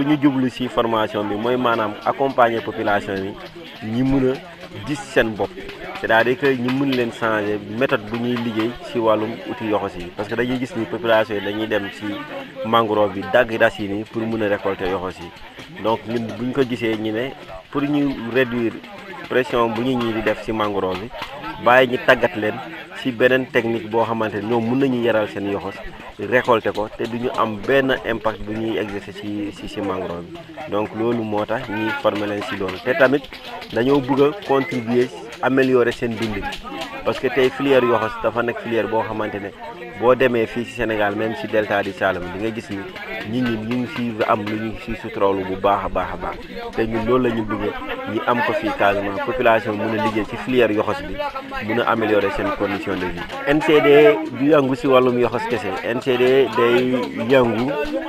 pour ñu jublu ci formation bi mooy maanaam accompagner population bi ñi mën a gis seen bopp c'est-à-dire que ñu mën leen changer méthode bu ñuy liggéey ci wàllum outil yoxos yi parce que dañuy gis ni population yi dañuy dem ci mangrove bi dagg racines yi pour mën a récolter yoxos yi donc ñun bu ñu ko gisee ñu ne pour ñu réduire pression bu ñu ñii di def ci mangrove bi bàyyi ñu tàggat leen ci beneen technique boo xamante ne ñoom mën nañu yaral seen yoxos récolter ko te duñu am benn impact bu ñuy exercer ci mangrove bi donc loolu moo tax ñuy former leen ci loolu te tamit dañoo bëgg a contribuer améliorer seen dund parce que tey filière yoxos dafa nekk filière boo xamante ne boo demee fii ci Sénégal même ci delta du Saloum di nga gis ni nit ñi ñu ngi ci am lu ñu ci suturolu bu baax a baax te ñun loolu la ñu bëgg ñi am ko fii Casamance population mën a liggéey ci filière yoxos bi mën a améliorer seen condition de vie. NCD du yëngu ci wàllum yoxos kese NCD day yëngu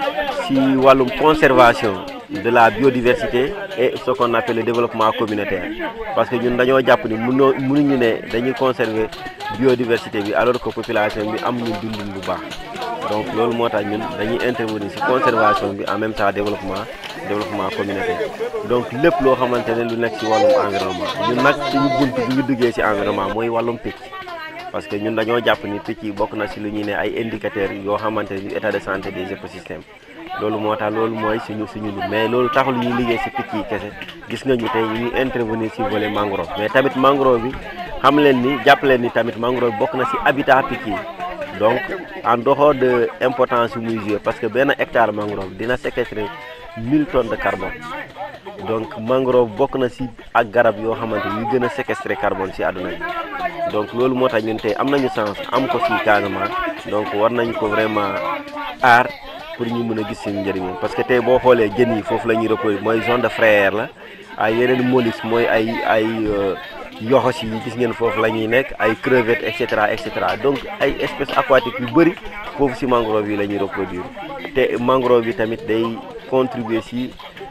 ci wàllum conservation de la biodiversité et ce qu'on appelle le développement communautaire parce que ñun dañoo jàpp ni mënuñu ne dañuy conserver biodiversité bi alors que population bi am ñu dundin bu baax donc loolu moo tax ñun dañuy intervenir ci conservation bi en même temps développement communautaire donc lépp loo xamante ne lu nekk ci wàllum environnement ñun nag suñu bunt bu ñu duggee ci environnement mooy wàllum picc parce que ñun dañoo jàpp ni picc yi bokk na ci lu ñuy ne ay indicateurs yoo xamante ne état de santé des écosystèmes loolu moo tax loolu mooy suñu mais loolu taxul ñuy liggéey ci picc yi kese gis nga ñu tey ñuy intervenir ci volet mangrove mais tamit mangrove bi xam leen ni jàpp leen ni tamit mangrove bi bokk na ci habitat picc yi donc en dehors de importance yu muy jouer parce que benn hectare mangrove dina séquestrer 1000 tonnes de carbone donc mangrove bokk na ci ak garab yoo xamante yu gën a séquestrer carbone ci àdduna bi donc loolu moo tax ñun tey am nañu chance am ko fii Casamance donc war nañ ko vraiment aar pour ñu mën a gis seen njëriñam parce que tey boo xoolee jën yi foofu la ñuy reproduire mooy zone de frayère la ay yeneen mollusques mooy ay yoxos yi gis ngeen foofu la ñuy nekk ay crevettes et cetera donc ay espèces aquatiques yu bëri foofu ci mangrove yi la ñuy reproduire te mangrove yi tamit day contribuer ci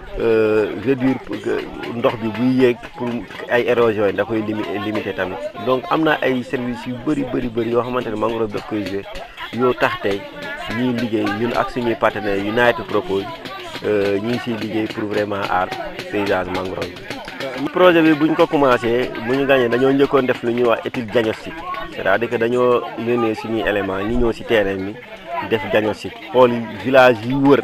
réduire ndox bi buy yéeg pour ay érosion yi da koy limiter tamit donc am na ay services yu bëri yoo xamante ne mangrove daf koy jouer yoo tax tey ñuy liggéey ñun ak suñuy partenaires United Propose ñu ngi ciy liggéey pour vraiment aar paysage mangrove bi. projet bi buñ ko commencé bu ñu gagné dañoo njëkkoon def lu ñuy wax étude diagnostic c'est-à-dire que dañoo yónnee suñuy éléments ñi ñëw ci terrain bi def diagnostic xool village yi wër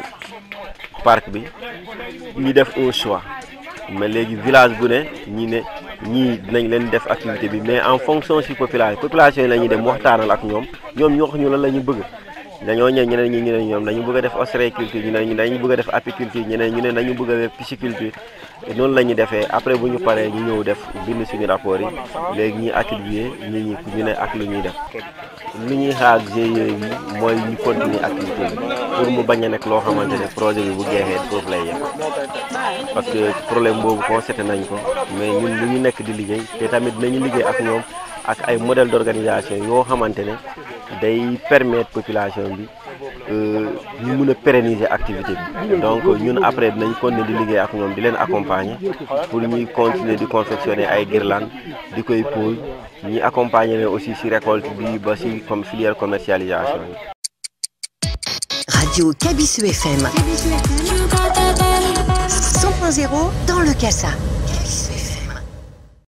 parc bi ñu def un choix mais léegi village bu ne ñii dinañ leen def activité bi mais en fonction ci population yi la ñuy dem waxtaanal ak ñoom ñu wax ñu lan la ñu bëgg. dañoo ñëw ñeneen ñi ñu ne ñoom dañu bëgg a def ostréiculture ñu ne dañu bëgg a def apiculture ñeneen ñu ne dañu bëgg a def pisciculture noonu la ñu defee après bu ñu paree ñu ñëw def bind suñu rapport yi léegi ñuy attribuer ñu ne ak lu ñuy def lu ñuy xaar GIE yi mooy ñu continuer activité bi pour mu bañ a nekk loo xamante ne projet bi bu jeexee foofu lay yem parce que problème boobu constaté nañ ko mais ñun lu ñu nekk di liggéey te tamit dinañu liggéey ak ñoom ak ay modèle d'organisation yoo xamante ne day permettre population bi ñu mën a pérenniser activité bi donc ñun après dinañ continuer di liggéey ak ñoom di leen accompagner pour ñuy continuer di confectionner ay guirlandes di koy pose ñuy accompagner leen aussi ci récolte bi ba ci comme filière commercialisation yi. Radio Kabisu FM 100.0 dans le Cassa.